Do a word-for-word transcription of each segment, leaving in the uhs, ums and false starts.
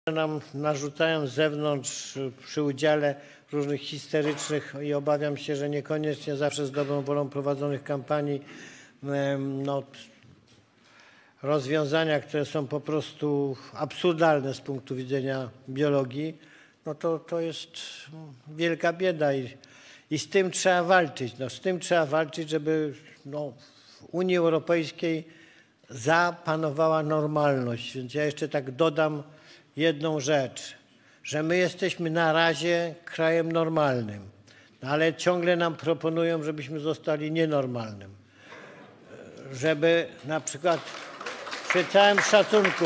nam narzucają z zewnątrz przy udziale różnych histerycznych i obawiam się, że niekoniecznie zawsze z dobrą wolą prowadzonych kampanii, no, rozwiązania, które są po prostu absurdalne z punktu widzenia biologii, no to, to jest wielka bieda i, i z tym trzeba walczyć. No, z tym trzeba walczyć, żeby no, w Unii Europejskiej zapanowała normalność. Więc ja jeszcze tak dodam jedną rzecz, że my jesteśmy na razie krajem normalnym, no ale ciągle nam proponują, żebyśmy zostali nienormalnym. Żeby na przykład przy całym szacunku,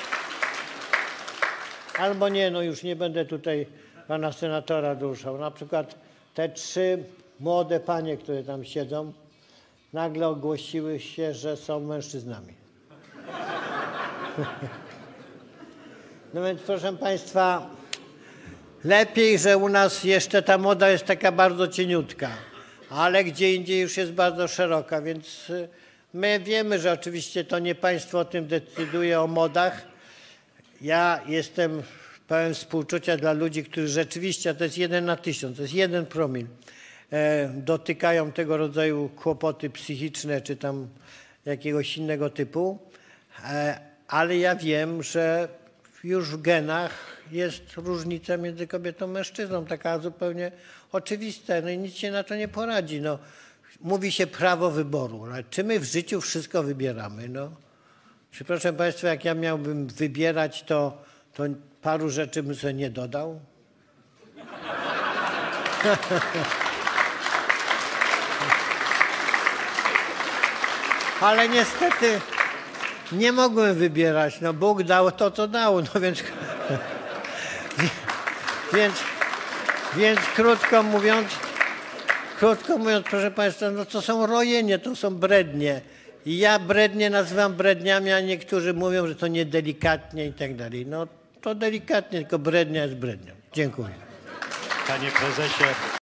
albo nie, no już nie będę tutaj pana senatora ruszał, na przykład te trzy młode panie, które tam siedzą, nagle ogłosiły się, że są mężczyznami. No więc proszę państwa, lepiej, że u nas jeszcze ta moda jest taka bardzo cieniutka, ale gdzie indziej już jest bardzo szeroka, więc my wiemy, że oczywiście to nie państwo o tym decyduje, o modach. Ja jestem pełen współczucia dla ludzi, którzy rzeczywiście, to jest jeden na tysiąc, to jest jeden promil, e, dotykają tego rodzaju kłopoty psychiczne czy tam jakiegoś innego typu, e, ale ja wiem, że już w genach jest różnica między kobietą a mężczyzną, taka zupełnie oczywista, no i nic się na to nie poradzi. No. Mówi się prawo wyboru, ale czy my w życiu wszystko wybieramy? No? Czy proszę państwa, jak ja miałbym wybierać, to, to paru rzeczy bym sobie nie dodał? Ale niestety nie mogłem wybierać, no Bóg dał to, co dał, no więc, więc, więc krótko mówiąc, krótko mówiąc, proszę państwa, no to są rojenie, to są brednie. I ja brednie nazywam bredniami, a niektórzy mówią, że to niedelikatnie i tak dalej. No to delikatnie, tylko brednia jest brednią. Dziękuję. Panie prezesie.